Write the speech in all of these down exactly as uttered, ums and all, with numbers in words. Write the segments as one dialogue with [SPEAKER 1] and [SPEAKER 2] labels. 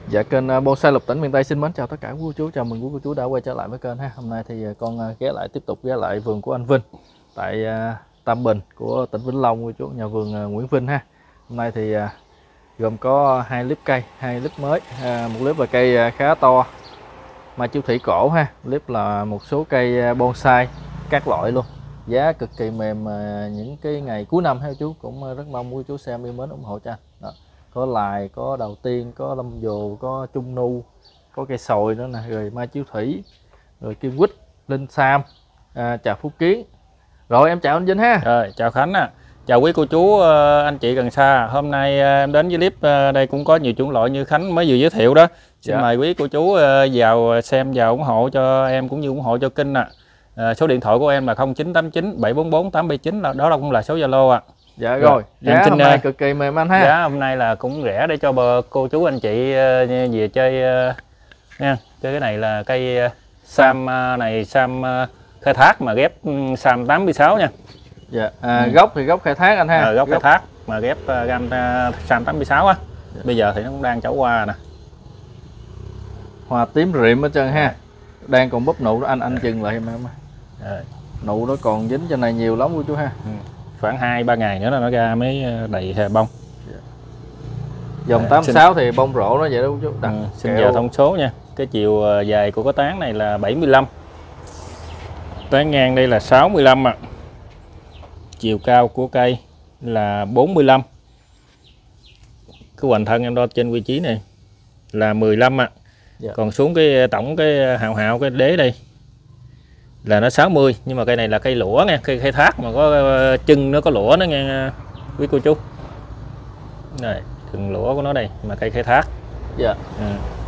[SPEAKER 1] Dạ, kênh Bonsai Lục Tỉnh miền Tây xin mến chào tất cả quý cô chú, chào mừng quý cô chú đã quay trở lại với kênh ha. Hôm nay thì con ghé lại tiếp tục ghé lại vườn của anh Vinh tại Tam Bình của tỉnh Vĩnh Long quý chú, nhà vườn Nguyễn Vinh ha. Hôm nay thì gồm có hai clip cây, hai clip mới, một clip là cây khá to mai chiếu thủy cổ ha, clip là một số cây bonsai các loại luôn, giá cực kỳ mềm những cái ngày cuối năm ha chú. Cũng rất mong quý chú xem yêu mến ủng hộ cho anh. Đó. Có lài, có đầu tiên, có lâm dồ, có trung nu, có cây sồi nữa nè, rồi mai chiếu thủy, rồi kim quýt, linh sam, à, chào Phú Kiến. Rồi em chào anh Vinh ha.
[SPEAKER 2] Rồi chào Khánh à. Chào quý cô chú, anh chị gần xa. Hôm nay em đến với clip đây cũng có nhiều chủng loại như Khánh mới vừa giới thiệu đó. Xin dạ. mời quý cô chú vào xem, vào ủng hộ cho em cũng như ủng hộ cho kênh ạ. À, số điện thoại của em là không chín tám chín bảy bốn bốn tám bảy chín, đó là cũng là số Zalo ạ. À.
[SPEAKER 1] Dạ rồi, giá em xin, hôm nay cực kỳ mềm anh ha.
[SPEAKER 2] Giá hôm nay là cũng rẻ để cho bờ cô chú anh chị về chơi nha. Chơi cái này là cây sam này, sam khai thác mà ghép sam tám mươi sáu nha.
[SPEAKER 1] Dạ, à, ừ. gốc thì gốc khai thác anh ha.
[SPEAKER 2] À, gốc, gốc khai thác mà ghép gam sam tám mươi sáu á. Dạ. Bây giờ thì nó cũng đang chảo hoa nè.
[SPEAKER 1] Hoa tím rịm hết trơn ha. Đang còn búp nụ đó anh anh dạ. chừng lại em em. Dạ. Nụ nó còn dính trên này nhiều lắm của chú ha. Ừ.
[SPEAKER 2] Khoảng hai ba ngày nữa là nó ra mới đầy bông.
[SPEAKER 1] Yeah. Dòng tám mươi sáu thì bông rổ nó vậy đó chú.
[SPEAKER 2] Ừ, xin giờ thông số nha. Cái chiều dài của cái tán này là bảy mươi lăm. Tán ngang đây là sáu mươi lăm ạ. À. Chiều cao của cây là bốn mươi lăm. Cái hoành thân em đo trên vị trí này là mười lăm ạ. À. Yeah. Còn xuống cái tổng cái hào hào cái đế đây là nó sáu mươi, nhưng mà cây này là cây lũa nha, cây khai thác mà có chân nó có lũa nó nghe quý cô chú. Này, từng lũa của nó đây mà cây khai thác.
[SPEAKER 1] Dạ.
[SPEAKER 2] Ừ.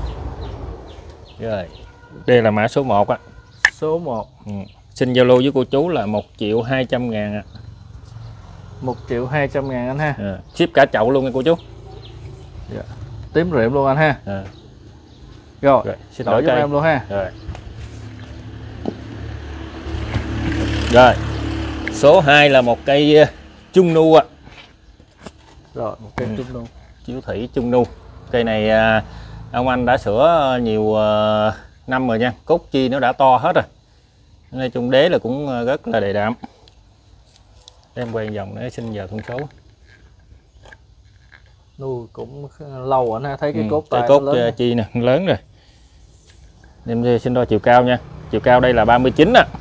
[SPEAKER 2] Rồi. Đây là mã số một á.
[SPEAKER 1] Số một.
[SPEAKER 2] Ừ. Xin Zalo với cô chú là một triệu hai trăm ngàn ạ.
[SPEAKER 1] một triệu hai trăm ngàn anh ha.
[SPEAKER 2] À. Ship cả chậu luôn nha cô chú.
[SPEAKER 1] Dạ. Tím rịm luôn anh ha.
[SPEAKER 2] À.
[SPEAKER 1] Rồi, rồi xin đổi cho em luôn ha.
[SPEAKER 2] Rồi. Rồi, số hai là một cây trung nu ạ. À.
[SPEAKER 1] Rồi, một cây ừ. trung nu.
[SPEAKER 2] Chiếu thủy trung nu. Cây này ông anh đã sửa nhiều năm rồi nha. Cốt chi nó đã to hết rồi. Nói chung đế là cũng rất là đầy đặm. Em quay vòng để xin giờ thông số.
[SPEAKER 1] Nuôi cũng lâu anh ha, thấy cái
[SPEAKER 2] ừ,
[SPEAKER 1] cốt tay
[SPEAKER 2] cốt
[SPEAKER 1] lớn
[SPEAKER 2] chi nè, lớn rồi. Em xin đo chiều cao nha. Chiều cao đây là ba mươi chín ạ. À.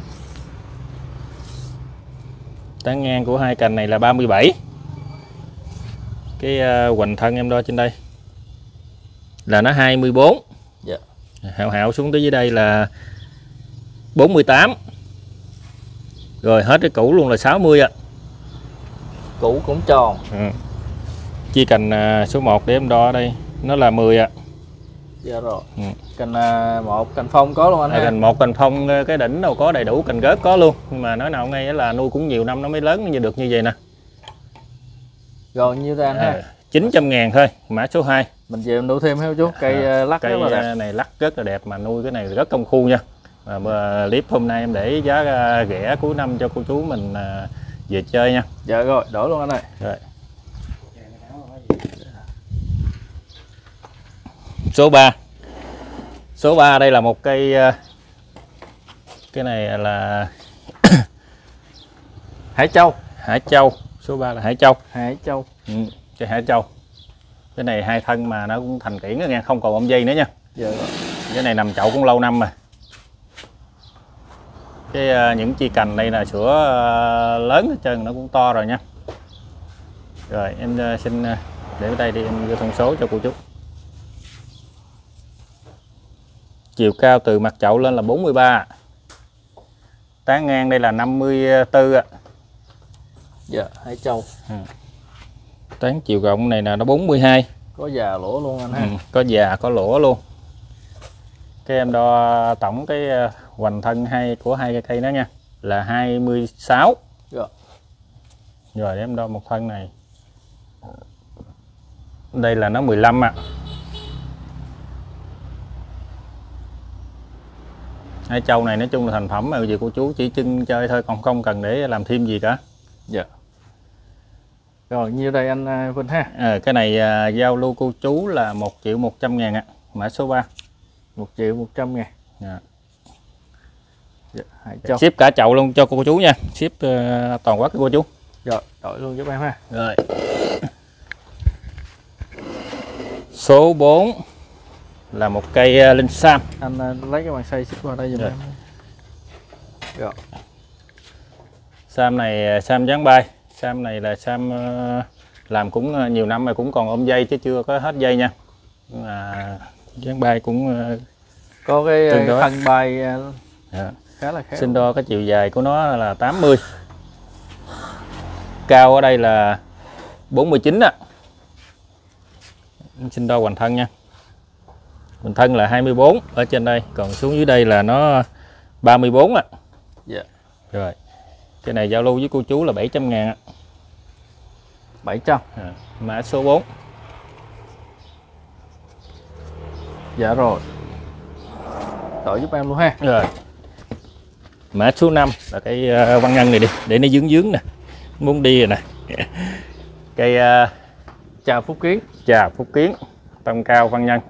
[SPEAKER 2] Tán ngang của hai cành này là ba mươi bảy. Cái uh, hoành thân em đo trên đây là nó hai mươi bốn.
[SPEAKER 1] Dạ.
[SPEAKER 2] Hạo hạo xuống tới dưới đây là bốn mươi tám. Rồi hết cái củ luôn là sáu mươi ạ. À.
[SPEAKER 1] Củ cũng tròn.
[SPEAKER 2] Ừ. Chi cành uh, số một để em đo ở đây nó là mười ạ. À.
[SPEAKER 1] Dạ rồi. Ừ. Cành uh, một cành phong có luôn anh ha.
[SPEAKER 2] Cành một cành phong cái đỉnh đâu có đầy đủ, cành rớt có luôn. Nhưng mà nói nào ngay là nuôi cũng nhiều năm nó mới lớn như được như vậy nè.
[SPEAKER 1] Rồi nhiêu ra anh à, ha?
[SPEAKER 2] chín trăm ngàn thôi, mã số hai.
[SPEAKER 1] Mình về mình nuôi thêm heo chú, cây à, lắc
[SPEAKER 2] cây
[SPEAKER 1] rất là đẹp.
[SPEAKER 2] này lắc rất là đẹp mà nuôi cái này rất công phu nha. Mà clip hôm nay em để giá rẻ cuối năm cho cô chú mình về chơi nha.
[SPEAKER 1] Dạ rồi, đổi luôn anh ơi.
[SPEAKER 2] Rồi. Số ba. Số ba đây là một cây, cái này là
[SPEAKER 1] Hải Châu.
[SPEAKER 2] Hải Châu. Số ba là Hải Châu.
[SPEAKER 1] Hải Châu.
[SPEAKER 2] Ừ, cây Hải Châu. Cái này hai thân mà nó cũng thành kiển rồi nha, không còn bông dây nữa nha.
[SPEAKER 1] Dạ rồi.
[SPEAKER 2] Cái này nằm chậu cũng lâu năm rồi. Cái những chi cành đây là sữa lớn hết trơn, nó cũng to rồi nha. Rồi em xin để ở đây đi, em vô thông số cho cô chú. Chiều cao từ mặt chậu lên là bốn mươi ba. Tán ngang đây là năm mươi tư ạ.
[SPEAKER 1] Dạ, Hải Châu.
[SPEAKER 2] Ừ. Tán chiều rộng này là nó bốn mươi hai.
[SPEAKER 1] Có già lỗ luôn anh ha.
[SPEAKER 2] Ừ, có già có lỗ luôn. Cái em đo tổng cái hoành thân hai của hai cây cây đó nha là hai mươi sáu.
[SPEAKER 1] Dạ.
[SPEAKER 2] Rồi để em đo một thân này. Đây là nó mười lăm ạ. À. Hải Châu này nói chung là thành phẩm mà gì cô chú chỉ trưng chơi thôi, còn không cần để làm thêm gì cả.
[SPEAKER 1] Dạ. Rồi nhiêu đây anh Vinh ha?
[SPEAKER 2] À, cái này à, giao lưu cô chú là một triệu một trăm ngàn ạ. À. mã số ba.
[SPEAKER 1] một triệu một trăm ngàn.
[SPEAKER 2] Dạ.
[SPEAKER 1] Dạ, hai chồng.
[SPEAKER 2] Ship cả chậu luôn cho cô chú nha, ship uh, toàn quốc cô chú.
[SPEAKER 1] Rồi, đổi luôn giúp em ha.
[SPEAKER 2] Rồi. Số bốn là một cây uh, linh sam.
[SPEAKER 1] Anh uh, lấy cái bàn xay ship vào đây giùm
[SPEAKER 2] Rồi.
[SPEAKER 1] em. Rồi.
[SPEAKER 2] Sam này sam dáng bay, sam này là sam uh, làm cũng uh, nhiều năm rồi, cũng còn ôm dây chứ chưa có hết dây nha. Nhưng mà dáng bay cũng uh,
[SPEAKER 1] có cái
[SPEAKER 2] tương đối.
[SPEAKER 1] thân bay uh,
[SPEAKER 2] Dạ.
[SPEAKER 1] khá là khéo.
[SPEAKER 2] Xin đo cái chiều dài của nó là tám mươi. Cao ở đây là bốn mươi chín ạ. Xin đo hoành thân nha. Hoành thân là hai mươi bốn ở trên đây, còn xuống dưới đây là nó ba mươi bốn ạ.
[SPEAKER 1] Dạ.
[SPEAKER 2] Rồi. Cái này giao lưu với cô chú là bảy trăm ngàn ạ.
[SPEAKER 1] bảy trăm.
[SPEAKER 2] À, mã số bốn.
[SPEAKER 1] Dạ rồi. Đổi giúp em luôn ha.
[SPEAKER 2] Rồi. Mã số năm là cái uh, văn ngân này đi, để nó dướng dướng nè. Muốn đi rồi nè. Cây uh,
[SPEAKER 1] Chào Phúc Kiến.
[SPEAKER 2] trà Phúc Kiến, tông cao văn nhân.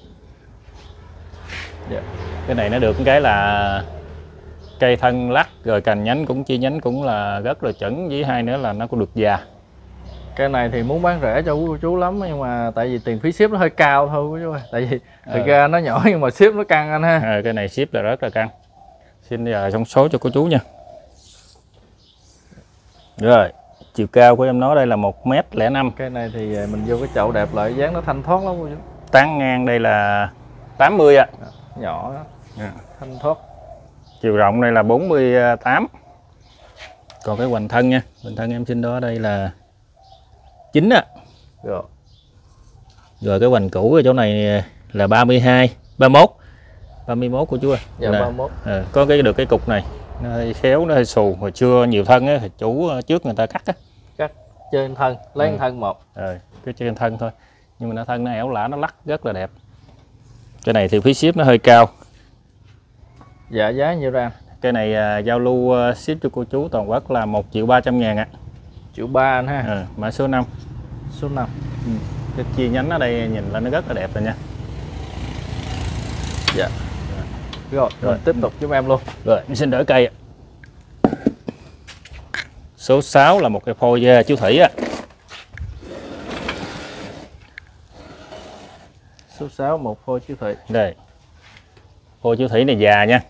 [SPEAKER 1] Dạ.
[SPEAKER 2] Cái này nó được cái là cây thân lắc, rồi cành nhánh cũng chi nhánh cũng là rất là chuẩn, với hai nữa là nó cũng được già.
[SPEAKER 1] Cái này thì muốn bán rẻ cho quý cô chú lắm, nhưng mà tại vì tiền phí ship nó hơi cao thôi quý chú ơi. Tại vì thực
[SPEAKER 2] ờ.
[SPEAKER 1] ra nó nhỏ nhưng mà ship nó căng anh ha.
[SPEAKER 2] À, cái này ship là rất là căng. Xin giờ trong số cho cô chú nha. Rồi, chiều cao của em nó đây là một mét lẻ năm.
[SPEAKER 1] Cái này thì mình vô cái chậu đẹp lại, dáng nó thanh thoát lắm cô chú.
[SPEAKER 2] Tán ngang đây là tám mươi ạ. À.
[SPEAKER 1] Nhỏ đó.
[SPEAKER 2] À.
[SPEAKER 1] Thanh thoát.
[SPEAKER 2] Chiều rộng đây là bốn mươi tám. Còn cái hoành thân nha, hoành thân em xin đó đây là chín ạ. À.
[SPEAKER 1] Rồi.
[SPEAKER 2] Rồi cái hoành cũ ở chỗ này là ba mươi hai, ba mươi mốt. ba mươi mốt của chú ơi.
[SPEAKER 1] Dạ
[SPEAKER 2] là,
[SPEAKER 1] ba mươi mốt.
[SPEAKER 2] À, có cái được cái cục này, nó hơi khéo, nó hơi xù, hồi xưa nhiều thân á, chủ trước người ta cắt á.
[SPEAKER 1] Cắt trên thân, lấy
[SPEAKER 2] ừ.
[SPEAKER 1] thân một.
[SPEAKER 2] Rồi, cái trên thân thôi. Nhưng mà nó thân nó ẻo lả, nó lắc rất là đẹp. Cái này thì phí ship nó hơi cao.
[SPEAKER 1] Dạ giá nhiêu ra?
[SPEAKER 2] Cái này à, giao lưu uh, ship cho cô chú toàn quốc là một triệu ba trăm ngàn ạ.
[SPEAKER 1] Triệu ba anh ha.
[SPEAKER 2] À, mã số năm.
[SPEAKER 1] Số năm.
[SPEAKER 2] Ừ. Cái chi nhánh ở đây nhìn là nó rất là đẹp rồi nha.
[SPEAKER 1] Dạ. Rồi, rồi. Mình tiếp tục giúp em luôn.
[SPEAKER 2] Rồi, mình xin đỡ cây ạ. Số sáu là một cái phôi uh, chú Thủy á.
[SPEAKER 1] Số sáu một phôi chú Thủy.
[SPEAKER 2] Đây. Phôi chú Thủy này già nha.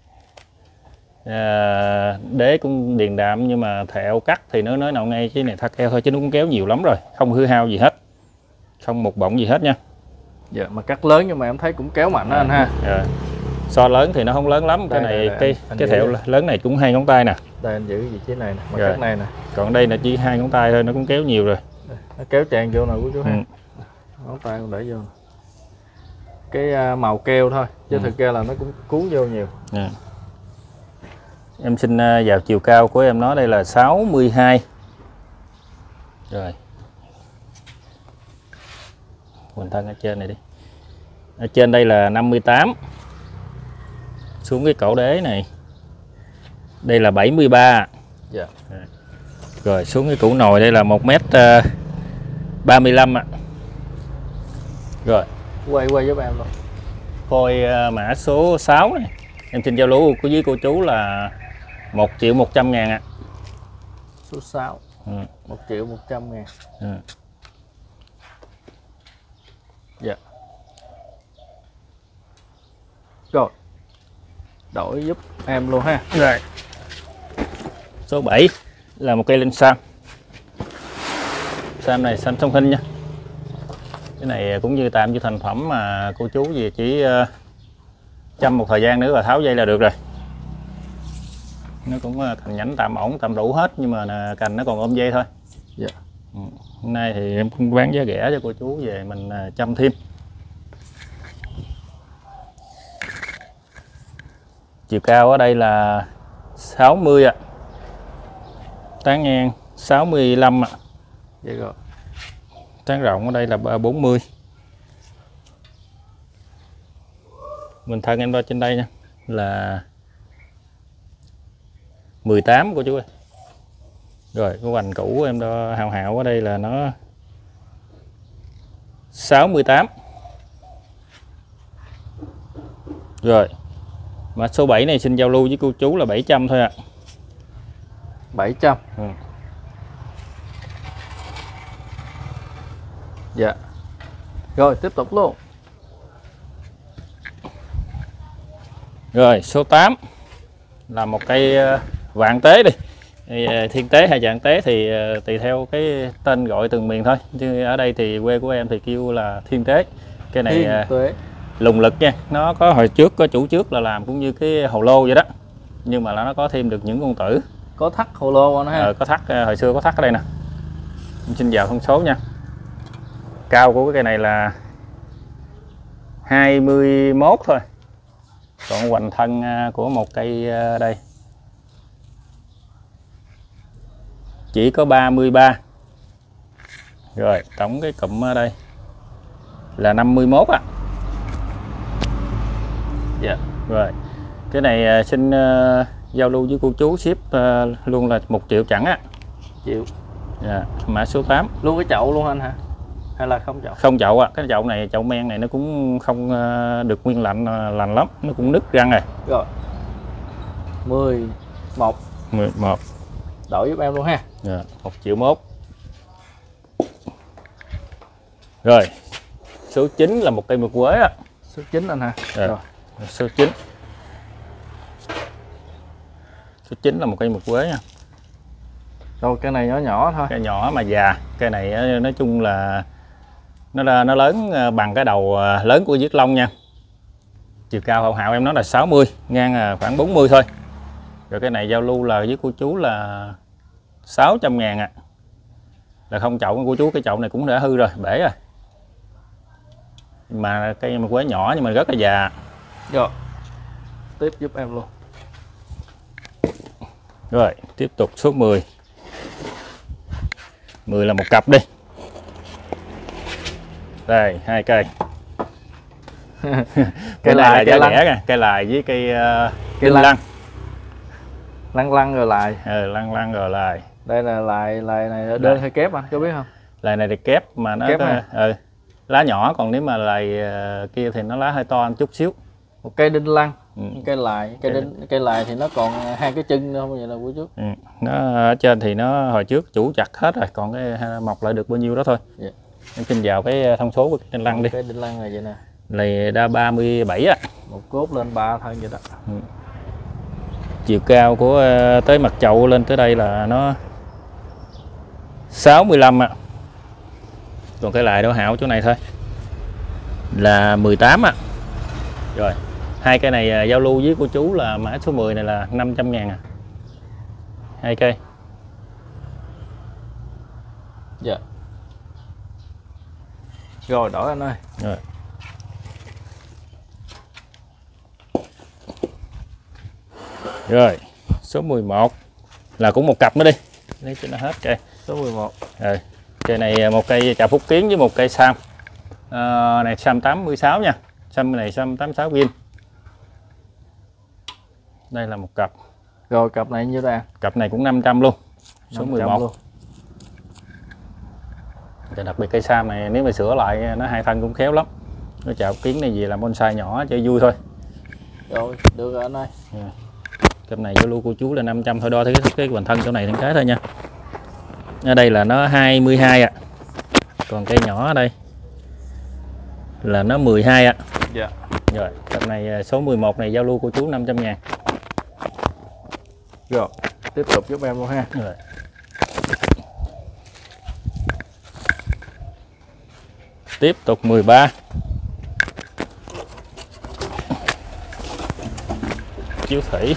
[SPEAKER 2] À, đế cũng điền đạm, nhưng mà thẹo cắt thì nó nói nào ngay, cái này thắt eo thôi chứ nó cũng kéo nhiều lắm rồi, không hư hao gì hết, không một bọng gì hết nha.
[SPEAKER 1] Dạ, mà cắt lớn nhưng mà em thấy cũng kéo mạnh đó à, anh ha.
[SPEAKER 2] À. So lớn thì nó không lớn lắm. Đây, cái này đây, đây, cái anh, anh cái thẹo vậy? Lớn này cũng hai ngón tay nè.
[SPEAKER 1] Đây anh giữ vị trí này nè, mà cắt này nè.
[SPEAKER 2] Còn đây là chỉ hai ngón tay thôi, nó cũng kéo nhiều rồi.
[SPEAKER 1] Đây, nó kéo tràn vô nào của chú ha.
[SPEAKER 2] Ừ.
[SPEAKER 1] Ngón tay cũng để vô. Cái màu keo thôi, chứ ừ. thực ra là nó cũng cuốn vô nhiều.
[SPEAKER 2] À. Em xin vào chiều cao của em nó đây là sáu mươi hai. Rồi. Hoành thân ở trên này đi. Ở trên đây là năm mươi tám. Xuống cái cổ đế này. Đây là bảy mươi ba.
[SPEAKER 1] Dạ.
[SPEAKER 2] Rồi xuống cái củ nồi đây là một mét ba mươi lăm ạ. Rồi.
[SPEAKER 1] Quay quay giúp em luôn.
[SPEAKER 2] Phôi mã số sáu này. Em xin giao lưu của với cô chú là một triệu một trăm ngàn ạ.
[SPEAKER 1] Số sáu.
[SPEAKER 2] Ừ.
[SPEAKER 1] một triệu một trăm ngàn.
[SPEAKER 2] Ừ.
[SPEAKER 1] Dạ. Rồi. Đổi giúp em luôn ha.
[SPEAKER 2] Rồi. Số bảy là một cây linh sam. Sam này sam song hình nha. Cái này cũng như tạm như thành phẩm mà cô chú gì chỉ chăm một thời gian nữa và tháo dây là được rồi. Nó cũng thành nhánh tạm ổn, tạm đủ hết, nhưng mà cành nó còn ôm dây thôi.
[SPEAKER 1] Dạ.
[SPEAKER 2] Ừ. Hôm nay thì em cũng bán giá rẻ cho cô chú về mình chăm thêm. Chiều cao ở đây là sáu mươi ạ. Tán ngang sáu mươi lăm ạ.
[SPEAKER 1] Dạ rồi.
[SPEAKER 2] Tán rộng ở đây là bốn mươi. Mình thân em đo trên đây nha là mười tám của chú ơi. Rồi cái hoành cũ em đo hào hào ở đây là nó sáu mươi tám. Rồi mã số bảy này xin giao lưu với cô chú là bảy trăm thôi ạ. À.
[SPEAKER 1] bảy trăm.
[SPEAKER 2] Ừ.
[SPEAKER 1] Dạ. Rồi tiếp tục luôn.
[SPEAKER 2] Rồi số tám là một cây vạn tế đi. Thiên tế hay vạn tế thì tùy theo cái tên gọi từng miền thôi, chứ ở đây thì quê của em thì kêu là thiên tế. Cái này
[SPEAKER 1] Thiên tế.
[SPEAKER 2] Lùng lực nha, nó có hồi trước có chủ trước là làm cũng như cái hồ lô vậy đó, nhưng mà nó có thêm được những con tử.
[SPEAKER 1] Có thắt hồ lô nó ha.
[SPEAKER 2] Ờ, có thắt, hồi xưa có thắt ở đây nè. Em xin vào thông số nha. Cao của cái cây này là hai mươi mốt thôi, còn hoành thân của một cây đây chỉ có ba mươi ba. Rồi tổng cái cụm ở đây là năm mươi mốt á.
[SPEAKER 1] Dạ.
[SPEAKER 2] Rồi cái này xin uh, giao lưu với cô chú ship uh, luôn là một triệu chẳng á.
[SPEAKER 1] Triệu.
[SPEAKER 2] Dạ. Mã số tám.
[SPEAKER 1] Luôn cái chậu luôn anh hả? Hay là không chậu?
[SPEAKER 2] Không chậu ạ. À. Cái chậu này, chậu men này nó cũng không uh, được nguyên lạnh uh, lành lắm, nó cũng nứt răng rồi.
[SPEAKER 1] Rồi. mười một.
[SPEAKER 2] mười một.
[SPEAKER 1] Đổi giúp em luôn ha.
[SPEAKER 2] Dạ. một triệu mốt. Rồi. Số chín là một cây mực quế á.
[SPEAKER 1] Số chín anh hả?
[SPEAKER 2] Rồi.
[SPEAKER 1] Rồi.
[SPEAKER 2] Số chín. Số chín là một cây mực quế nha.
[SPEAKER 1] Rồi cái này nhỏ nhỏ thôi.
[SPEAKER 2] Cây nhỏ mà già. Cây này nói chung là nó nó lớn bằng cái đầu lớn của viết long nha. Chiều cao hậu hạo em nói là sáu mươi, ngang là khoảng bốn mươi thôi. Rồi cái này giao lưu là với cô chú là sáu trăm ngàn ạ. À. Là không chậu của chú, cái chậu này cũng đã hư rồi, bể rồi. Mà cây mực quế nhỏ nhưng mà rất là già.
[SPEAKER 1] Rồi. Tiếp giúp em luôn.
[SPEAKER 2] Rồi, tiếp tục số mười. mười là một cặp đi. Đây, hai cây. Cây này là giá rẻ kìa, cây lài với cây uh, cây lăng.
[SPEAKER 1] Lăng lăng rồi lại.
[SPEAKER 2] Ừ, lăng lăng rồi lại.
[SPEAKER 1] Đây là lại lại này đơn hay kép anh có biết không?
[SPEAKER 2] Lài này thì kép mà nó
[SPEAKER 1] kép
[SPEAKER 2] có, ừ, lá nhỏ, còn nếu mà lài uh, kia thì nó lá hơi to một chút xíu.
[SPEAKER 1] Một cây đinh lăng,
[SPEAKER 2] ừ.
[SPEAKER 1] cây lài, cây đinh, cây lài thì nó còn hai cái chân nữa không, vậy là của chú.
[SPEAKER 2] Ừ. Nó ở trên thì nó hồi trước chủ chặt hết rồi, còn cái mọc lại được bao nhiêu đó thôi.
[SPEAKER 1] Yeah.
[SPEAKER 2] Em xin vào cái thông số của cái đinh lăng đi.
[SPEAKER 1] Cái đinh lăng này vậy nè.
[SPEAKER 2] Này đa ba mươi bảy á.
[SPEAKER 1] Một cốt lên ba thân vậy đó.
[SPEAKER 2] Ừ. Chiều cao của tới mặt chậu lên tới đây là nó sáu mươi lăm ạ. À. Còn cái lại đổ hạo chỗ này thôi là mười tám ạ. À. Rồi hai cây này giao lưu với cô chú là mã số mười này là năm trăm ngàn à. Hai cây.
[SPEAKER 1] Dạ. Rồi đổi anh ơi.
[SPEAKER 2] Rồi. Rồi số mười một là cũng một cặp nữa đi, lấy cho nó hết cây.
[SPEAKER 1] Số mười một.
[SPEAKER 2] Rồi cây này một cây trà phúc kiến với một cây sam. À, này sam tám mươi sáu nha, sam này sam tám mươi sáu viên. Đây là một cặp.
[SPEAKER 1] Rồi cặp này nhiêu ta?
[SPEAKER 2] Cặp này cũng năm trăm luôn. Số mười một luôn. Đặc biệt cây sam này nếu mà sửa lại nó hai thân cũng khéo lắm. Nó chào kiến này gì làm bonsai nhỏ chơi vui thôi.
[SPEAKER 1] Rồi được rồi anh ơi.
[SPEAKER 2] Yeah. Cặp này giao lưu cô chú là năm trăm thôi, đo thấy cái, cái hoành thân chỗ này thêm cái thôi nha. Ở đây là nó hai mươi hai ạ. À. Còn cây nhỏ ở đây là nó mười hai ạ. À.
[SPEAKER 1] Dạ.
[SPEAKER 2] Rồi, cặp này số mười một này giao lưu cô chú năm trăm ngàn.
[SPEAKER 1] Rồi, tiếp tục giúp em luôn ha.
[SPEAKER 2] Rồi. Tiếp tục mười ba. Chiếu thủy.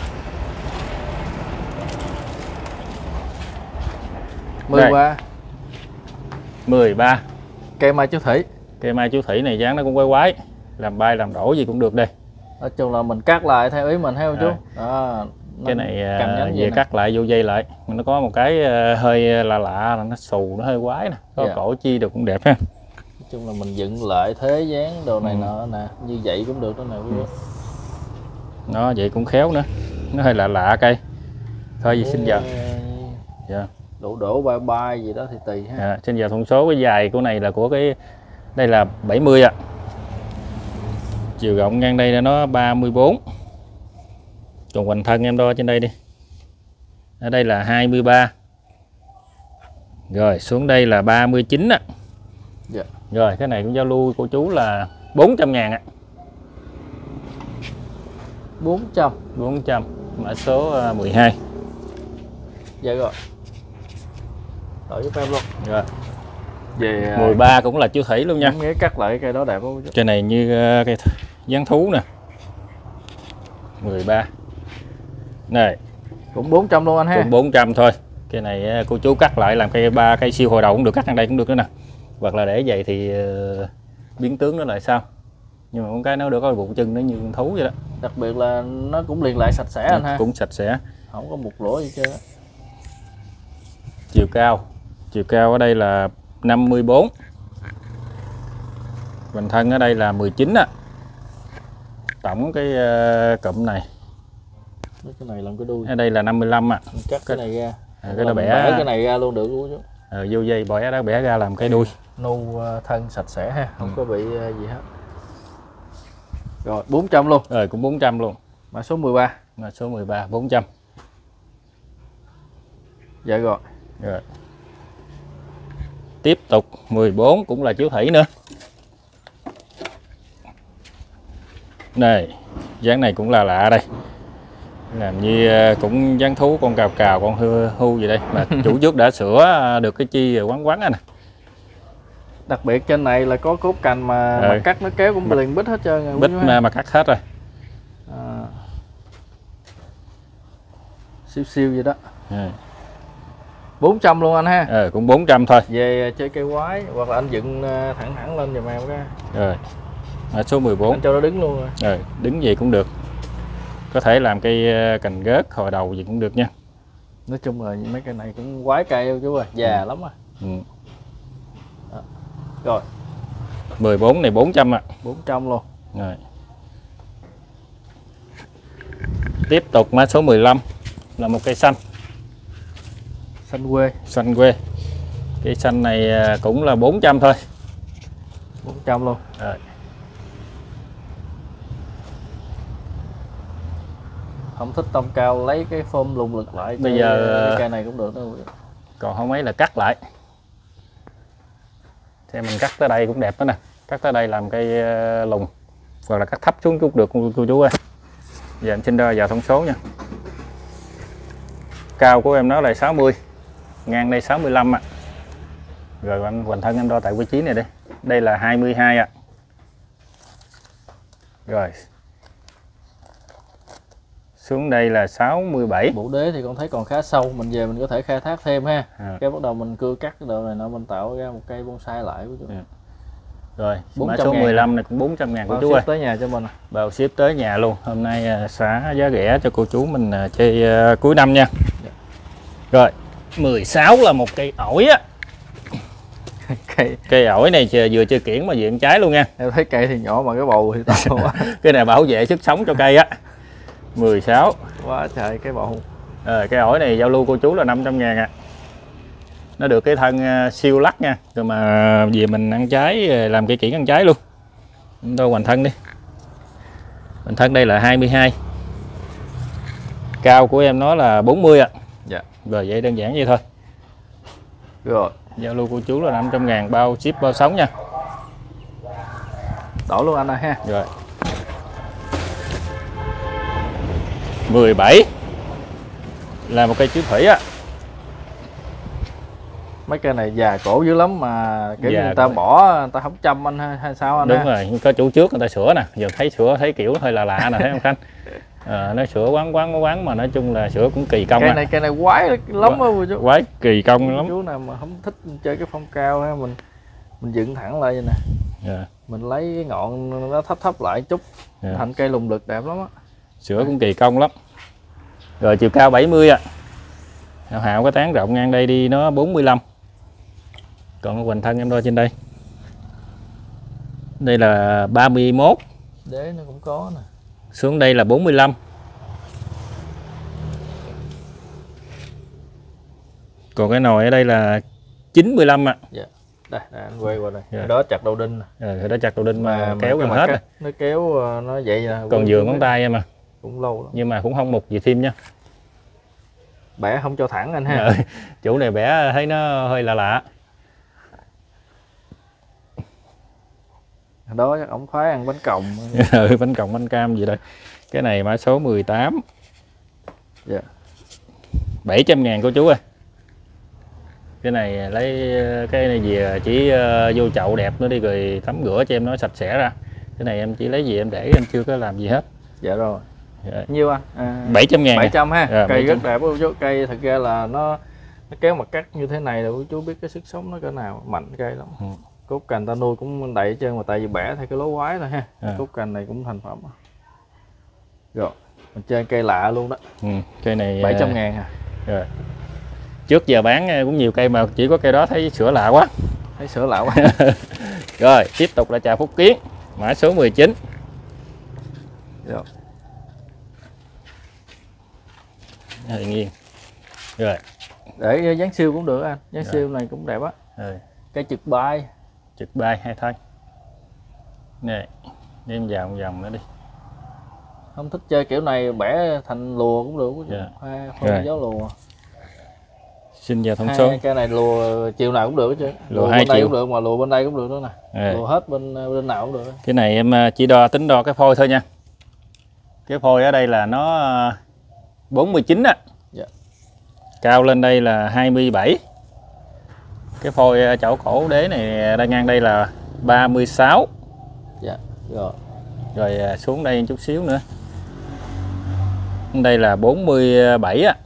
[SPEAKER 1] mười ba.
[SPEAKER 2] mười ba.
[SPEAKER 1] Cây mai chiếu thủy.
[SPEAKER 2] Cây mai chiếu thủy này dáng nó cũng quái quái, làm bay làm đổ gì cũng được đây.
[SPEAKER 1] Nói chung là mình cắt lại theo ý mình, thấy không chú? Đó,
[SPEAKER 2] cái này về cắt lại vô dây lại, nó có một cái hơi lạ lạ là nó xù, nó hơi quái nè, có dạ. Cổ chi được cũng đẹp ha.
[SPEAKER 1] Nói chung là mình dựng lại thế dáng đồ này ừ. nọ nè, như vậy cũng được đó nè quý vị.
[SPEAKER 2] Nó vậy cũng khéo nữa, nó hơi lạ lạ cây. Thôi gì xin giờ. Dạ.
[SPEAKER 1] Đổ đổ bay bay gì đó thì tùy ha.
[SPEAKER 2] À, xin giờ thông số cái dài của này là của cái đây là bảy mươi ạ. À. Chiều rộng ngang đây là nó ba mươi bốn. Còn hoành thân em đo trên đây đi. Ở đây là hai mươi ba. Rồi xuống đây là ba mươi chín á.
[SPEAKER 1] Dạ.
[SPEAKER 2] Rồi cái này cũng giao lưu cô chú là bốn trăm ngàn ạ.
[SPEAKER 1] bốn trăm.
[SPEAKER 2] bốn trăm. Mã số mười hai.
[SPEAKER 1] Dạ rồi. Đổi giúp em luôn.
[SPEAKER 2] Rồi.
[SPEAKER 1] Về
[SPEAKER 2] mười ba cũng là chú thủy luôn nha.
[SPEAKER 1] Nghĩa cắt lại cây đó đẹp không?
[SPEAKER 2] Cây này như cây gián thú nè. mười ba. Này,
[SPEAKER 1] cũng bốn trăm luôn anh ha.
[SPEAKER 2] Cũng bốn trăm thôi. Cây này cô chú cắt lại làm cây ba cây siêu hồi đầu cũng được, cắt ở đây cũng được nữa nè. Hoặc là để vậy thì uh, biến tướng nó lại sao. Nhưng mà con cái nó được có bụng chân nó như con thú vậy đó.
[SPEAKER 1] Đặc biệt là nó cũng liền lại sạch sẽ anh ha.
[SPEAKER 2] Cũng sạch sẽ.
[SPEAKER 1] Không có một lỗ gì chứ.
[SPEAKER 2] Chiều cao. Chiều cao ở đây là năm mươi bốn. Hoành thân ở đây là mười chín á. Tổng cái uh, cụm này.
[SPEAKER 1] Cái này làm cái đuôi.
[SPEAKER 2] Ở đây là năm mươi lăm ạ.
[SPEAKER 1] À. Cắt cái này ra.
[SPEAKER 2] À, cái đó bẻ,
[SPEAKER 1] bẻ cái này ra luôn được luôn chứ.
[SPEAKER 2] Ờ, vô dây bẻ đó bẻ ra làm cái đuôi.
[SPEAKER 1] Nu thân sạch sẽ ha, không ừ. có bị gì hết. Rồi bốn trăm luôn.
[SPEAKER 2] Rồi cũng bốn trăm luôn.
[SPEAKER 1] Mã số mười ba.
[SPEAKER 2] Mã số mười ba bốn trăm.
[SPEAKER 1] Dạ rồi.
[SPEAKER 2] Rồi. Tiếp tục mười bốn cũng là chiếu thủy nữa. Này, dáng này cũng là lạ đây. Làm như cũng dáng thú, con cào cào, con hưu, hưu gì đây mà chủ trước đã sửa được cái chi quắn quắn nè.
[SPEAKER 1] Đặc biệt trên này là có cốt cành mà, ừ. mà cắt nó kéo cũng liền bít hết trơn.
[SPEAKER 2] Bít mà, mà cắt hết rồi.
[SPEAKER 1] À. Siêu siêu vậy đó.
[SPEAKER 2] Ừ.
[SPEAKER 1] bốn trăm luôn anh ha.
[SPEAKER 2] Ờ, cũng bốn trăm thôi.
[SPEAKER 1] Về chơi cây quái hoặc là anh dựng thẳng thẳng lên giùm em cái.
[SPEAKER 2] Rồi. Mã số mười bốn.
[SPEAKER 1] Anh cho nó đứng luôn rồi.
[SPEAKER 2] Rồi, đứng gì cũng được. Có thể làm cây cành gớt hồi đầu gì cũng được nha.
[SPEAKER 1] Nói chung là mấy cây này cũng quái cây chú ơi, già ừ. lắm à.
[SPEAKER 2] Ừ.
[SPEAKER 1] Đó. Rồi.
[SPEAKER 2] mười bốn này bốn trăm ạ. À.
[SPEAKER 1] bốn trăm luôn.
[SPEAKER 2] Rồi. Tiếp tục mã số mười lăm là một cây xanh.
[SPEAKER 1] Xanh quê.
[SPEAKER 2] Xanh quê. Cây xanh này cũng là bốn trăm thôi.
[SPEAKER 1] bốn trăm luôn.
[SPEAKER 2] Rồi.
[SPEAKER 1] Không thích tông cao lấy cái phôm lùng lực lại.
[SPEAKER 2] Bây giờ
[SPEAKER 1] cái cây này cũng được đâu.
[SPEAKER 2] Còn không ấy là cắt lại. Thì mình cắt tới đây cũng đẹp đó nè. Cắt tới đây làm cây lùng. Hoặc là cắt thấp xuống cũng được cô chú ơi. Giờ em xin ra vào thông số nha. Cao của em nó là sáu mươi. Ngang đây sáu mươi lăm ạ. À. Rồi anh hoành thân em đo tại vị trí này đi. Đây là hai mươi hai ạ. À. Rồi. Xuống đây là sáu mươi bảy.
[SPEAKER 1] Bộ đế thì con thấy còn khá sâu, mình về mình có thể khai thác thêm ha.
[SPEAKER 2] À.
[SPEAKER 1] Cái bắt đầu mình cưa cắt cái độ này nó mình tạo ra một cây bonsai lại.
[SPEAKER 2] À. Rồi, mã số mười lăm này cũng bốn trăm ngàn của chú ơi.
[SPEAKER 1] Tới nhà cho mình.
[SPEAKER 2] Bao ship tới nhà luôn. Hôm nay xả giá rẻ cho cô chú mình chơi uh, cuối năm nha. Dạ. Rồi, mười sáu là một cây ổi á. Cây cây ổi này vừa chơi kiển mà diện trái luôn nha.
[SPEAKER 1] Em thấy cây thì nhỏ mà cái bầu thì to quá.
[SPEAKER 2] Cái này bảo vệ sức sống cho cây á. mười sáu.
[SPEAKER 1] Quá trời cái bầu.
[SPEAKER 2] Ờ, cái ổi này giao lưu cô chú là năm trăm ngàn ạ. À. Nó được cái thân uh, siêu lắc nha. Rồi mà về mình ăn trái làm cây kiển ăn trái luôn. Đo hoành thân đi. Hoành thân đây là hai mươi hai. Cao của em nó là bốn mươi ạ. À.
[SPEAKER 1] Dạ.
[SPEAKER 2] Rồi vậy đơn giản vậy thôi.
[SPEAKER 1] Rồi.
[SPEAKER 2] Giao lưu cô chú là năm trăm ngàn bao ship bao sống nha.
[SPEAKER 1] Đổ luôn anh ơi ha.
[SPEAKER 2] Rồi. mười bảy là một cây chiếu thủy á.
[SPEAKER 1] Mấy cây này già cổ dữ lắm mà kiểu như người ta
[SPEAKER 2] rồi.
[SPEAKER 1] Bỏ người ta không chăm anh hay, hay sao anh?
[SPEAKER 2] Đúng
[SPEAKER 1] ha?
[SPEAKER 2] Rồi, có chủ trước người ta sửa nè, giờ thấy sửa thấy kiểu hơi là lạ nè, thấy không Khanh? À, nó sửa quán quán quán mà nói chung là sửa cũng kỳ công.
[SPEAKER 1] Cây
[SPEAKER 2] à.
[SPEAKER 1] này cây này quái lắm á chú.
[SPEAKER 2] Quái kỳ công lắm.
[SPEAKER 1] Chú nào mà không thích chơi cái phong cao ha, mình mình dựng thẳng lại vậy nè. Yeah. Mình lấy cái ngọn nó thấp thấp lại chút, yeah. Thành cây lùng lực đẹp lắm á.
[SPEAKER 2] Sửa cũng kỳ công lắm. Rồi chiều cao bảy mươi à. Hào hào cái tán rộng ngang đây đi nó bốn mươi lăm. Còn hoành thân em đo trên đây. Đây là ba mươi mốt.
[SPEAKER 1] Đế nó cũng có nè.
[SPEAKER 2] Xuống đây là bốn mươi lăm. Còn cái nồi ở đây là chín mươi lăm ạ. À.
[SPEAKER 1] Dạ. Đây, đây anh quay qua đây.
[SPEAKER 2] Dạ.
[SPEAKER 1] Đó chặt đầu đinh.
[SPEAKER 2] Rồi đó chặt đầu đinh mà,
[SPEAKER 1] Mà,
[SPEAKER 2] kéo
[SPEAKER 1] mà
[SPEAKER 2] gần
[SPEAKER 1] cái
[SPEAKER 2] hết
[SPEAKER 1] mặt
[SPEAKER 2] rồi.
[SPEAKER 1] cắt, nó kéo nó vậy là
[SPEAKER 2] Còn vừa ngón tay em mà.
[SPEAKER 1] Cũng lâu lắm.
[SPEAKER 2] Nhưng mà cũng không mục gì thêm nha.
[SPEAKER 1] Bẻ không cho thẳng anh ha.
[SPEAKER 2] Rồi, chủ này bẻ thấy nó hơi lạ lạ.
[SPEAKER 1] Đó chắc ổng khoái ăn bánh còng.
[SPEAKER 2] Ừ, bánh còng bánh cam gì đây. Cái này mã số mười tám.
[SPEAKER 1] Dạ.
[SPEAKER 2] bảy trăm ngàn cô chú ơi. Cái này lấy cái này về chỉ vô chậu đẹp nữa đi rồi tắm rửa cho em nó sạch sẽ ra. Cái này em chỉ lấy gì em để, em chưa có làm gì hết.
[SPEAKER 1] Dạ rồi.
[SPEAKER 2] Dạ.
[SPEAKER 1] Nhiêu anh? À,
[SPEAKER 2] bảy trăm ngàn.
[SPEAKER 1] bảy trăm ha.
[SPEAKER 2] Dạ,
[SPEAKER 1] Cây
[SPEAKER 2] bảy trăm.
[SPEAKER 1] rất đẹp cô chú. Cây thật ra là nó nó kéo mặt cắt như thế này là cô chú biết cái sức sống nó cỡ nào, mạnh cây lắm.
[SPEAKER 2] Ừ.
[SPEAKER 1] Cốt cành ta nuôi cũng đầy hết trơn mà tại vì bẻ theo cái lối quái thôi ha.
[SPEAKER 2] À.
[SPEAKER 1] Cốt cành này cũng thành phẩm. Rồi, mình chơi cây lạ luôn đó.
[SPEAKER 2] Ừ, cây này
[SPEAKER 1] bảy trăm ngàn à.
[SPEAKER 2] Rồi. Trước giờ bán cũng nhiều cây mà chỉ có cây đó thấy sữa lạ quá.
[SPEAKER 1] Thấy sữa lạ quá.
[SPEAKER 2] Rồi, tiếp tục là trà Phúc Kiến, mã số mười chín.
[SPEAKER 1] Rồi.
[SPEAKER 2] Hơi nghiêng. Rồi.
[SPEAKER 1] Để dán siêu cũng được anh. Dán
[SPEAKER 2] Rồi.
[SPEAKER 1] siêu này cũng đẹp á.
[SPEAKER 2] Rồi.
[SPEAKER 1] Cây trực bay.
[SPEAKER 2] Trực bay hai thân. Nè, đem vào một vòng nữa đi.
[SPEAKER 1] Không thích chơi kiểu này bẻ thành lùa cũng được.
[SPEAKER 2] Dạ.
[SPEAKER 1] Hoa
[SPEAKER 2] Rồi.
[SPEAKER 1] giáo lùa.
[SPEAKER 2] Xin vào thông
[SPEAKER 1] Hai
[SPEAKER 2] số.
[SPEAKER 1] cây này lùa chiều nào cũng được chứ.
[SPEAKER 2] Lùa
[SPEAKER 1] Lùa
[SPEAKER 2] hai
[SPEAKER 1] bên đây
[SPEAKER 2] chiều.
[SPEAKER 1] cũng được mà lùa bên đây cũng được nữa nè.
[SPEAKER 2] Rồi.
[SPEAKER 1] Lùa hết bên bên nào cũng được.
[SPEAKER 2] Cái này em chỉ đo tính đo cái phôi thôi nha. Cái phôi ở đây là nó bốn mươi chín á.
[SPEAKER 1] Dạ.
[SPEAKER 2] Cao lên đây là hai mươi bảy. Cái phôi chỗ cổ đế này đang ngang đây là ba mươi sáu.
[SPEAKER 1] Dạ. Rồi.
[SPEAKER 2] Rồi xuống đây một chút xíu nữa. Đây là bốn mươi bảy á.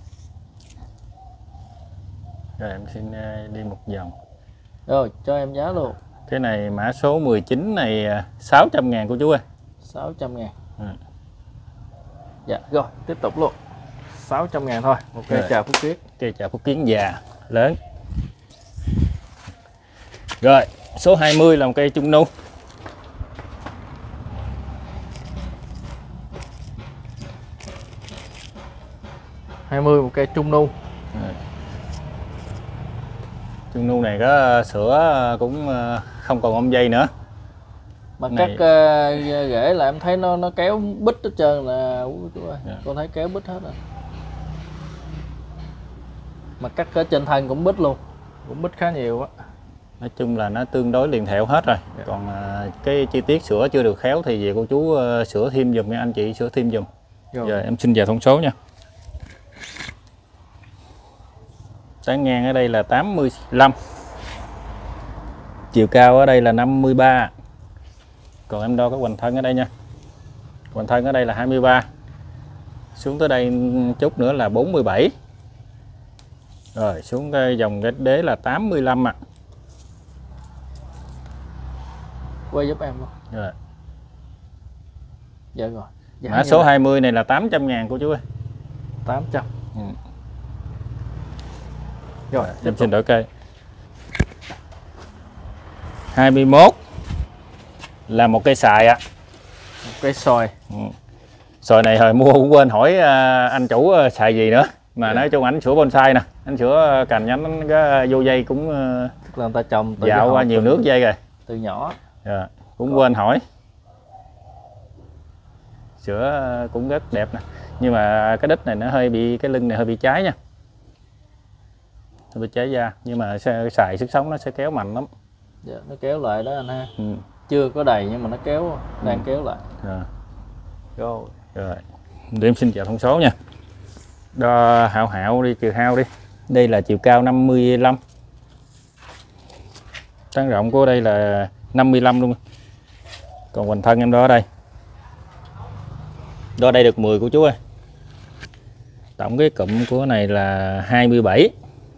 [SPEAKER 2] Rồi em xin đi một vòng.
[SPEAKER 1] Rồi cho em giá luôn.
[SPEAKER 2] Cái này mã số mười chín này sáu trăm ngàn cô chú ơi.
[SPEAKER 1] sáu trăm ngàn.
[SPEAKER 2] Ừ.
[SPEAKER 1] Dạ rồi tiếp tục luôn. sáu trăm ngàn thôi. Một cây
[SPEAKER 2] Rồi.
[SPEAKER 1] trà Phúc Kiến.
[SPEAKER 2] Cây trà Phúc Kiến già lớn. Rồi số hai mươi là một cây trung nu.
[SPEAKER 1] hai mươi một cây trung nu.
[SPEAKER 2] Rồi. Trung nu này có sữa cũng không còn ôm dây nữa.
[SPEAKER 1] Mà
[SPEAKER 2] Này-
[SPEAKER 1] cắt uh, rễ là em thấy nó nó kéo bít hết trơn là ui, chú ơi.
[SPEAKER 2] Dạ.
[SPEAKER 1] Con thấy kéo bít hết rồi. Mà cắt ở trên thân cũng bít luôn. Cũng bít khá nhiều á.
[SPEAKER 2] Nói chung là nó tương đối liền thẹo hết rồi.
[SPEAKER 1] Dạ.
[SPEAKER 2] Còn à, cái chi tiết sữa chưa được khéo thì về cô chú à, sửa thêm dùm nha anh chị, sửa thêm dùm.
[SPEAKER 1] Rồi.
[SPEAKER 2] Giờ em xin vào thông số nha. Tán ngang ở đây là tám mươi lăm. Chiều cao ở đây là năm mươi ba. Còn em đo cái hoành thân ở đây nha. Hoành thân ở đây là hai mươi ba. Xuống tới đây chút nữa là bốn mươi bảy. Rồi xuống cái dòng cái đế là tám mươi lăm ạ. À.
[SPEAKER 1] Quay giúp em luôn.
[SPEAKER 2] Rồi.
[SPEAKER 1] Dạ rồi. Dạ,
[SPEAKER 2] Mã số hai mươi này là tám trăm ngàn cô chú ơi.
[SPEAKER 1] tám trăm.
[SPEAKER 2] Ừ.
[SPEAKER 1] Rồi tiếp
[SPEAKER 2] Em
[SPEAKER 1] tục.
[SPEAKER 2] xin đổi cây. hai mươi mốt là một cây xài ạ. À.
[SPEAKER 1] Một cây xoài.
[SPEAKER 2] Ừ. Xoài này hồi mua cũng quên hỏi à, anh chủ à, xài gì nữa. Mà
[SPEAKER 1] Yeah.
[SPEAKER 2] nói chung ảnh sửa bonsai nè. Anh sửa cành nhánh cái vô dây cũng à,
[SPEAKER 1] Tức là người ta trồng từ
[SPEAKER 2] dạo
[SPEAKER 1] cái
[SPEAKER 2] qua
[SPEAKER 1] hộp
[SPEAKER 2] nhiều
[SPEAKER 1] từ-
[SPEAKER 2] nước dây rồi.
[SPEAKER 1] Từ nhỏ.
[SPEAKER 2] Dạ, cũng quên hỏi. Sữa à, cũng rất đẹp nè. Nhưng mà cái đít này nó hơi bị, cái lưng này hơi bị cháy nha. Hơi bị cháy da. Nhưng mà sẽ, xài sức sống nó sẽ kéo mạnh lắm.
[SPEAKER 1] Dạ, nó kéo lại đó anh ha.
[SPEAKER 2] Ừ.
[SPEAKER 1] Chưa có đầy nhưng mà nó kéo, đang
[SPEAKER 2] Ừ.
[SPEAKER 1] kéo lại.
[SPEAKER 2] Rồi.
[SPEAKER 1] Rồi.
[SPEAKER 2] Rồi, để em xin chào thông số nha. Đo hạo hạo đi, chiều hao đi. Đây là chiều cao năm mươi lăm. Tán rộng của đây là năm mươi lăm luôn. Còn hoành thân em đo ở đây. Đo đây được mười của chú ơi. Tổng cái cụm của này là hai mươi bảy.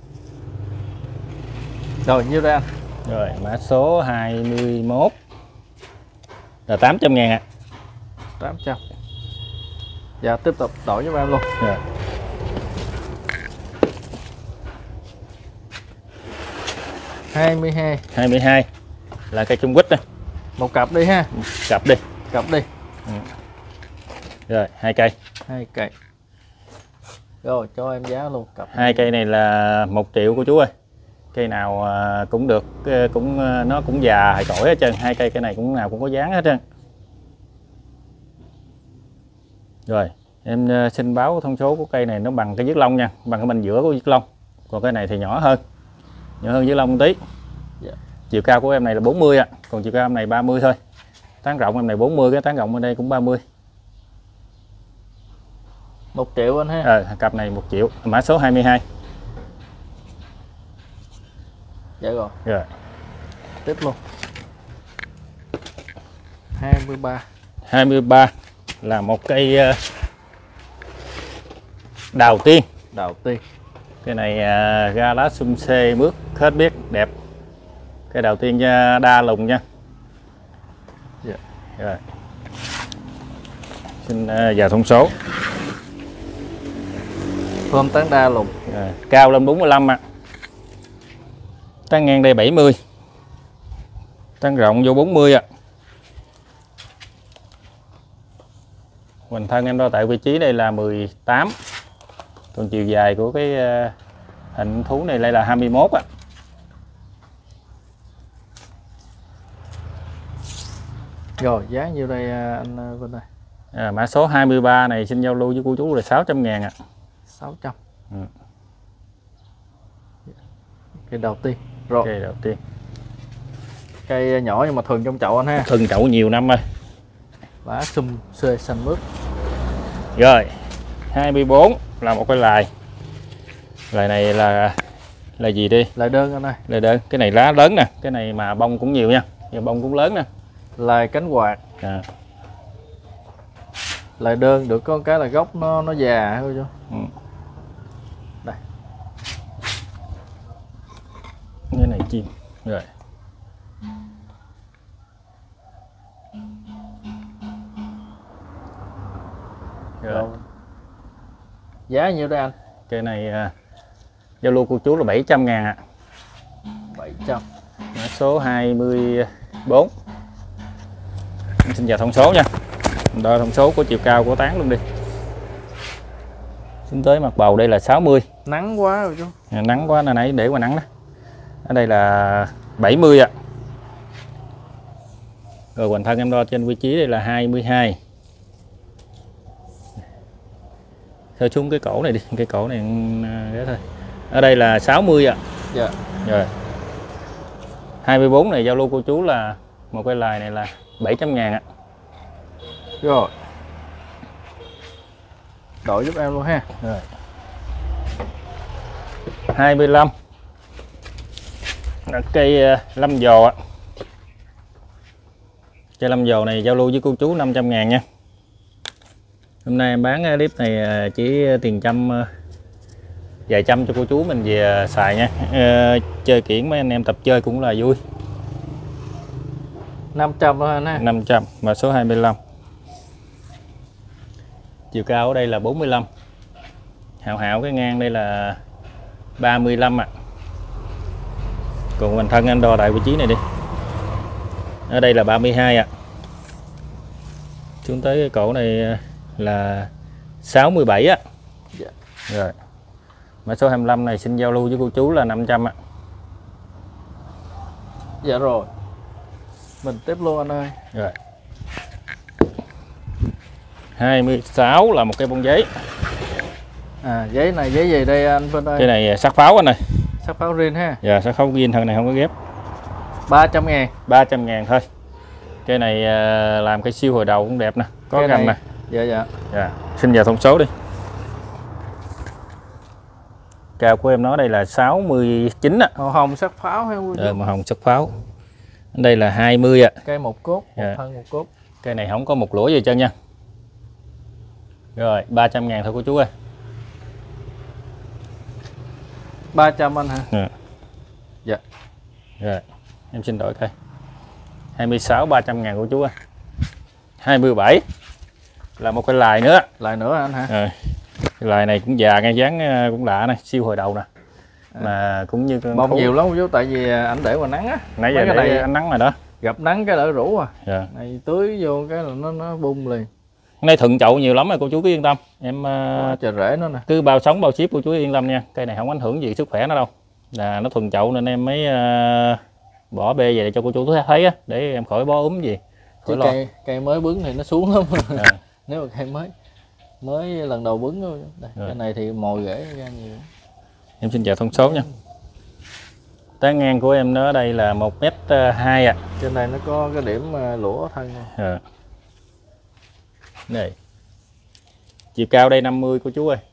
[SPEAKER 1] Rồi nhiêu đây anh?
[SPEAKER 2] Rồi, mã số hai mươi mốt là tám trăm ngàn ạ.
[SPEAKER 1] tám trăm. Dạ tiếp tục đổi giúp em luôn.
[SPEAKER 2] Rồi.
[SPEAKER 1] hai mươi hai.
[SPEAKER 2] hai mươi hai là cây trung quýt đây.
[SPEAKER 1] Một cặp đi ha.
[SPEAKER 2] Cặp đi.
[SPEAKER 1] Cặp đi.
[SPEAKER 2] Rồi, hai cây.
[SPEAKER 1] Hai cây. Rồi cho em giá luôn cặp.
[SPEAKER 2] Hai cây này là một triệu của chú ơi. Cây nào à, cũng được, cũng nó cũng già hay cỗi hết trơn, hai cây cây này cũng nào cũng có dáng hết trơn. Rồi em xin báo thông số của cây này nó bằng cái dứt lông nha, bằng cái bên giữa của dứt lông. Còn cái này thì nhỏ hơn, nhỏ hơn dứt lông một tí.
[SPEAKER 1] Dạ.
[SPEAKER 2] Chiều cao của em này là bốn mươi ạ, còn chiều cao em này ba mươi thôi. Tán rộng em này bốn mươi, cái tán rộng bên đây cũng ba mươi.
[SPEAKER 1] Một triệu anh ha.
[SPEAKER 2] Ờ, cặp này một triệu, mã số hai mươi hai.
[SPEAKER 1] Dạ rồi.
[SPEAKER 2] Rồi.
[SPEAKER 1] Tiếp luôn. hai mươi ba.
[SPEAKER 2] hai mươi ba là một cây đào tiên.
[SPEAKER 1] Đào tiên.
[SPEAKER 2] Cái này à, ra lá sum xê mướt hết biết đẹp. Cây đào tiên đa lùng nha.
[SPEAKER 1] Dạ.
[SPEAKER 2] Rồi. Xin à, vào thông số.
[SPEAKER 1] Phơm tán đa lùng.
[SPEAKER 2] Rồi. Cao lên bốn mươi lăm ạ. À. Tán ngang đây bảy mươi. Tán rộng vô bốn mươi ạ. À. Hoành thân em đo tại vị trí đây là mười tám. Còn chiều dài của cái uh, hình thú này đây là hai mươi mốt ạ. À.
[SPEAKER 1] Rồi giá nhiêu đây anh Vinh ơi?
[SPEAKER 2] À, mã số hai mươi ba này xin giao lưu với cô chú là sáu trăm ngàn ạ. À.
[SPEAKER 1] sáu trăm.
[SPEAKER 2] Ừ.
[SPEAKER 1] Cây đầu tiên. Rồi.
[SPEAKER 2] Cây đầu tiên.
[SPEAKER 1] Cây nhỏ nhưng mà thường trong chậu anh ha.
[SPEAKER 2] Thường chậu nhiều năm rồi.
[SPEAKER 1] Lá sum xê xanh mướt.
[SPEAKER 2] Rồi hai mươi bốn là một cái lài. Lài này là là gì đi?
[SPEAKER 1] Lài đơn anh ơi.
[SPEAKER 2] Lài đơn. Cái này lá lớn nè, cái này mà bông cũng nhiều nha, và bông cũng lớn nè.
[SPEAKER 1] Lài cánh quạt. À. Lài đơn được có cái là gốc nó nó già thôi chứ.
[SPEAKER 2] Ừ.
[SPEAKER 1] Đây.
[SPEAKER 2] Cái này chim. Rồi. Rồi.
[SPEAKER 1] Giá nhiêu đây anh?
[SPEAKER 2] Cây này uh, giao lưu cô chú là bảy trăm ngàn ạ. À.
[SPEAKER 1] bảy trăm.
[SPEAKER 2] Mã số hai mươi bốn. Em xin vào thông số nha. Đo thông số của chiều cao của tán luôn đi. Xuống tới mặt bầu đây là sáu mươi.
[SPEAKER 1] Nắng quá rồi chú.
[SPEAKER 2] À, nắng quá, nãy để qua nắng đó. Ở đây là bảy mươi ạ. À. Rồi hoành thân em đo trên vị trí đây là hai mươi hai. Theo xuống cái cổ này đi, cái cổ này cái thôi. Ở đây là sáu mươi ạ. À.
[SPEAKER 1] Dạ.
[SPEAKER 2] Rồi. hai mươi bốn này giao lưu cô chú là một cái lài này là bảy trăm ngàn ạ. À.
[SPEAKER 1] Rồi. Đổi giúp em luôn ha.
[SPEAKER 2] Rồi. hai mươi lăm. Là cây uh, lâm dồ ạ. Cây lâm dồ này giao lưu với cô chú năm trăm ngàn nha. Hôm nay em bán clip này chỉ tiền trăm vài trăm cho cô chú mình về xài nha. À, chơi kiển mấy anh em tập chơi cũng là vui.
[SPEAKER 1] năm trăm thôi anh ha.
[SPEAKER 2] năm trăm mà số hai mươi lăm. Chiều cao ở đây là bốn mươi lăm. Hào hào cái ngang đây là ba mươi lăm ạ. À. Còn hoành thân anh đo tại vị trí này đi. Ở đây là ba mươi hai ạ. À. Xuống tới cái cổ này là sáu mươi bảy á.
[SPEAKER 1] Dạ.
[SPEAKER 2] Rồi. Mã số hai mươi lăm này xin giao lưu với cô chú là năm trăm ạ. À.
[SPEAKER 1] Dạ rồi. Mình tiếp luôn anh ơi.
[SPEAKER 2] Rồi. hai mươi sáu là một cây bông giấy.
[SPEAKER 1] À giấy này giấy gì đây anh Vinh ơi?
[SPEAKER 2] Cái này sắc pháo anh này.
[SPEAKER 1] Sắc pháo riêng ha.
[SPEAKER 2] Dạ sắc pháo riêng, thân này không có ghép.
[SPEAKER 1] ba trăm ngàn.
[SPEAKER 2] ba trăm ngàn thôi. Cây này làm cái siêu hồi đầu cũng đẹp nè, có
[SPEAKER 1] cây
[SPEAKER 2] gầm
[SPEAKER 1] này...
[SPEAKER 2] nè.
[SPEAKER 1] Dạ dạ.
[SPEAKER 2] Dạ. Xin vào thông số đi. Cao của em nói đây là sáu mươi chín ạ.
[SPEAKER 1] Màu hồng sắc pháo hay không?
[SPEAKER 2] Ờ, màu hồng sắc pháo. Đây là hai mươi ạ.
[SPEAKER 1] Cây một cốt, một
[SPEAKER 2] dạ.
[SPEAKER 1] thân một cốt.
[SPEAKER 2] Cây này không có một lũa gì trơn nha. Rồi, ba trăm ngàn thôi cô chú ơi.
[SPEAKER 1] ba trăm anh hả?
[SPEAKER 2] Dạ.
[SPEAKER 1] Dạ.
[SPEAKER 2] Rồi, em xin đổi cây. hai mươi sáu ba trăm ngàn của chú ơi. hai mươi bảy là một cái lài nữa.
[SPEAKER 1] Lài nữa anh hả?
[SPEAKER 2] Rồi. Cái lài này cũng già, ngay dáng cũng lạ này, siêu hồi đầu nè. À. Mà cũng như
[SPEAKER 1] bông nhiều lắm chú, tại vì ảnh để ngoài nắng á.
[SPEAKER 2] Nãy giờ để này ánh nắng rồi đó.
[SPEAKER 1] Gặp nắng cái đỡ rủ à.
[SPEAKER 2] Dạ.
[SPEAKER 1] Này tưới vô cái là nó nó bung liền.
[SPEAKER 2] Hôm nay thuận chậu nhiều lắm rồi cô chú cứ yên tâm. Em
[SPEAKER 1] uh, trời rễ nó nè.
[SPEAKER 2] Cứ bao sống bao ship cô chú yên tâm nha. Cây này không ảnh hưởng gì sức khỏe nó đâu. là nó thuần chậu nên em mới uh, bỏ bê về để cho cô chú thấy á, để em khỏi bó úm gì, khỏi
[SPEAKER 1] Chứ
[SPEAKER 2] lo.
[SPEAKER 1] cây cây mới bứng thì nó xuống lắm.
[SPEAKER 2] À.
[SPEAKER 1] Nếu mà cây mới mới lần đầu bứng thôi. Đây, cái này thì mồi rễ ra nhiều.
[SPEAKER 2] Em xin chào thông số nha. Tán ngang của em nó ở đây là một mét hai ạ. À.
[SPEAKER 1] Trên này nó có cái điểm lũa thân này.
[SPEAKER 2] À. Đây. Chiều cao đây năm mươi cô chú ơi.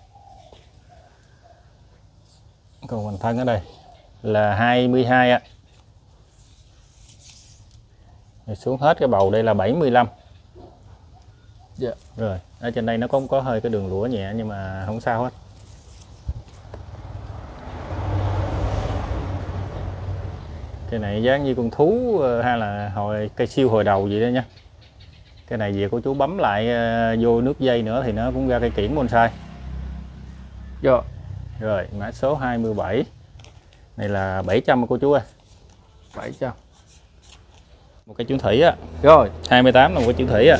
[SPEAKER 2] Còn hoành thân ở đây là hai mươi hai ạ. À. Xuống hết cái bầu đây là bảy mươi lăm.
[SPEAKER 1] Dạ.
[SPEAKER 2] Rồi, ở trên đây nó cũng có hơi cái đường lũa nhẹ nhưng mà không sao hết. Cái này dáng như con thú hay là hồi cây siêu hồi đầu vậy đó nha. Cái này về cô chú bấm lại vô nước dây nữa thì nó cũng ra cây kiển bonsai.
[SPEAKER 1] Dạ.
[SPEAKER 2] Rồi, mã số hai mươi bảy. Này là bảy trăm cô chú ơi.
[SPEAKER 1] bảy trăm.
[SPEAKER 2] Một cái chữ thủy á.
[SPEAKER 1] Rồi,
[SPEAKER 2] hai mươi tám là một cái chữ thủy á.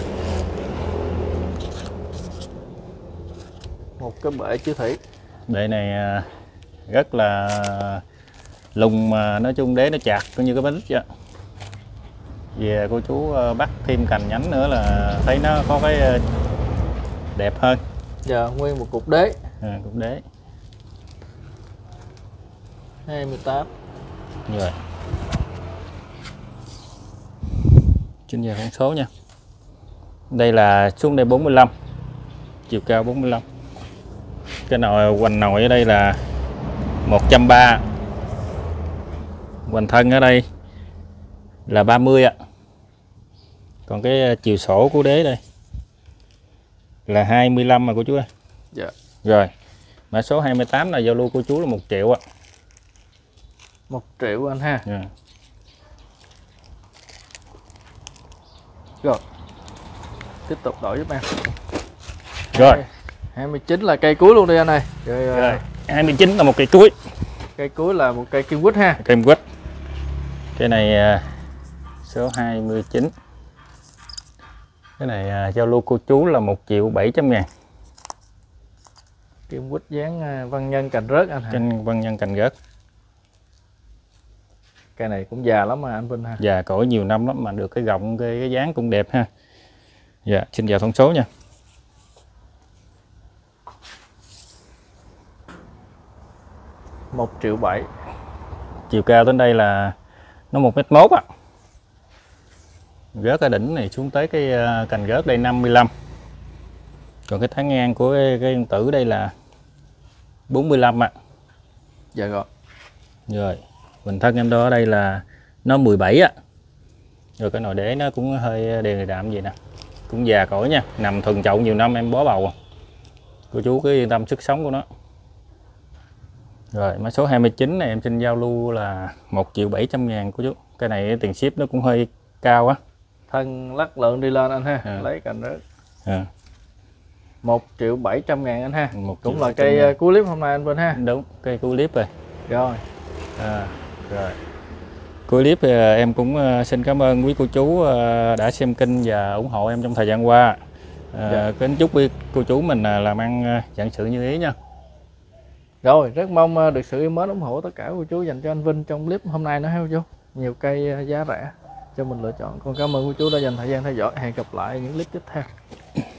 [SPEAKER 1] một cái bể chữ thủy.
[SPEAKER 2] Bể này rất là lùng mà nói chung đế nó chặt coi như cái bánh vậy. Về cô chú bắt thêm cành nhánh nữa là thấy nó có cái đẹp hơn.
[SPEAKER 1] Dạ, nguyên một cục đế.
[SPEAKER 2] À, cục đế.
[SPEAKER 1] hai mươi tám.
[SPEAKER 2] Rồi. Trên giờ con số nha. Đây là xuống đây bốn mươi lăm. Chiều cao bốn mươi lăm. Cái nồi hoành nồi ở đây là một trăm ba mươi. Hoành thân ở đây là ba mươi ạ. Còn cái chiều sổ của đế đây là hai mươi lăm mà cô chú ơi.
[SPEAKER 1] Dạ.
[SPEAKER 2] Rồi. Mã số hai mươi tám là giao lưu cô chú là một triệu ạ.
[SPEAKER 1] một triệu anh ha.
[SPEAKER 2] Yeah.
[SPEAKER 1] Rồi. Tiếp tục đổi giúp em.
[SPEAKER 2] Rồi.
[SPEAKER 1] hai mươi chín là cây cuối luôn đi anh ơi. Rồi,
[SPEAKER 2] Rồi. hai mươi chín là một cây cuối.
[SPEAKER 1] Cây cuối là một cây kim quýt ha.
[SPEAKER 2] Cây quýt. Cái này số hai mươi chín. Cái này giao lưu cô chú là một triệu bảy trăm ngàn.
[SPEAKER 1] Kim quýt dáng văn nhân cành rớt anh hả?
[SPEAKER 2] Trên văn nhân cành rớt.
[SPEAKER 1] Cây này cũng già lắm mà anh Vinh ha.
[SPEAKER 2] Già cỗi nhiều năm lắm mà được cái gọng cái, cái dáng cũng đẹp ha. Dạ, xin chào thông số nha.
[SPEAKER 1] một triệu bảy.
[SPEAKER 2] Chiều cao đến đây là nó một mét mốt á. Rớt ở đỉnh này xuống tới cái cành rớt đây năm mươi lăm. Còn cái tán ngang của cái, cái yên tử đây là bốn mươi lăm ạ.
[SPEAKER 1] Dạ rồi.
[SPEAKER 2] Rồi, mình thân em đó ở đây là nó mười bảy á. Rồi cái nồi đế nó cũng hơi đèn đạm vậy nè. Cũng già cỗi nha, nằm thuần chậu nhiều năm em bó bầu. Cô chú cứ yên tâm sức sống của nó. Rồi, mã số hai mươi chín này em xin giao lưu là một triệu bảy trăm ngàn cô chú. Cái này tiền ship nó cũng hơi cao á.
[SPEAKER 1] Thân lắc lợn đi lên anh ha.
[SPEAKER 2] À.
[SPEAKER 1] Lấy cành rớt.
[SPEAKER 2] À.
[SPEAKER 1] một triệu bảy trăm ngàn anh ha.
[SPEAKER 2] một
[SPEAKER 1] Cũng là cây ngàn. Cuối clip hôm nay anh Vinh ha.
[SPEAKER 2] Đúng, cây cuối clip rồi.
[SPEAKER 1] Rồi.
[SPEAKER 2] À, rồi. Cuối clip thì em cũng xin cảm ơn quý cô chú đã xem kênh và ủng hộ em trong thời gian qua. À, dạ. Kính chúc quý cô chú mình làm ăn vạn sự như ý nha.
[SPEAKER 1] Rồi, rất mong được sự yêu mến ủng hộ tất cả cô chú dành cho anh Vinh trong clip hôm nay nữa ha cô chú. Nhiều cây giá rẻ cho mình lựa chọn. Con cảm ơn cô chú đã dành thời gian theo dõi. Hẹn gặp lại những clip tiếp theo.